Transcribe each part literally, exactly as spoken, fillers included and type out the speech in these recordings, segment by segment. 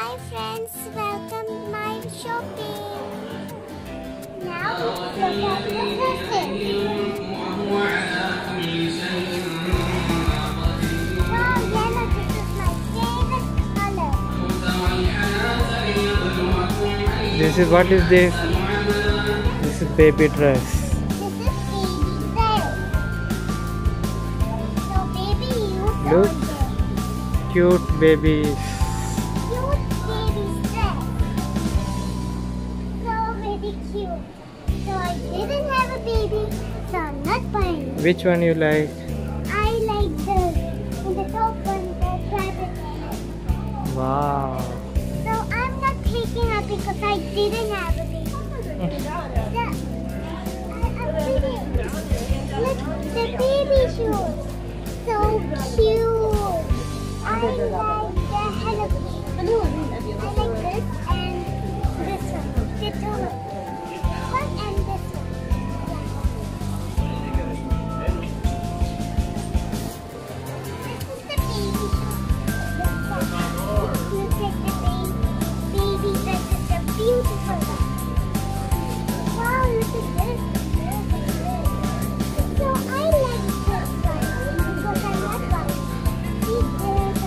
Hi friends, welcome to my shopping. Now look at the dresses. Wow, yellow, this is my favorite color. This is what is this? This is baby dress. This is baby dress. So baby, you Look, cute babies. cute baby dress. So very cute. So I didn't have a baby, so I'm not buying it. Which one you like? I like the in the top one, the rabbit. Wow. So I'm not taking it because I didn't have a baby. the, I, I'm pretty. Look, the baby shoes. So cute. I like the Hello Kitty. I like this and this one. The two one and this one. This is the baby shoes. Look at the baby. Baby dresses are beautiful. Wow, look at this. So I like this one because I like one. See, there's a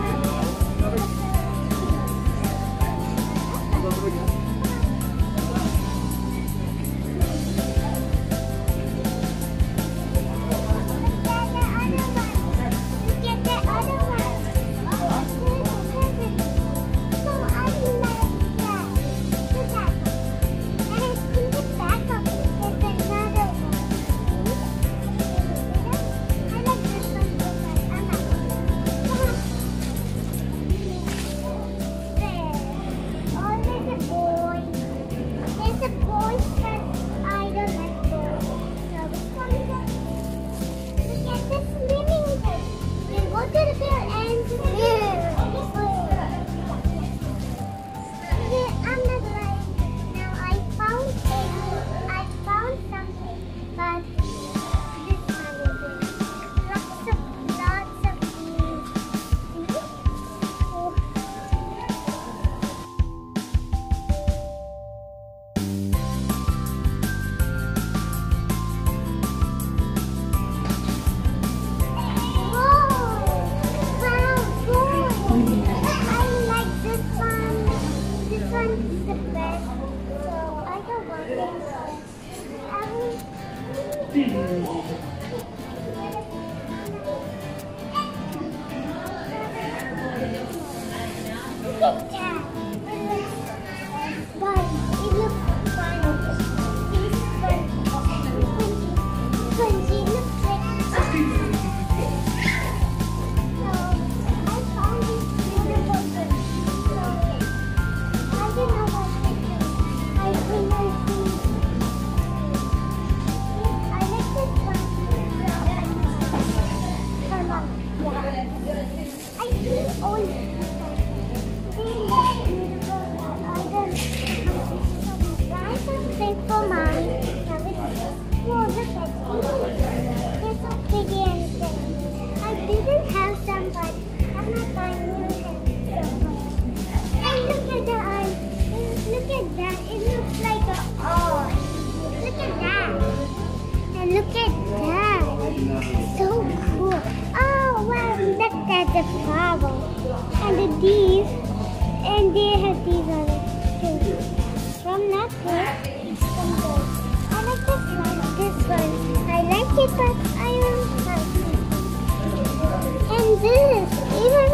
look at that. So cool. Oh, wow. Look at the flower. And the these. And they have these on it too. From not good. From good. I like this one. This one. I like it, but I don't like it. And this. Even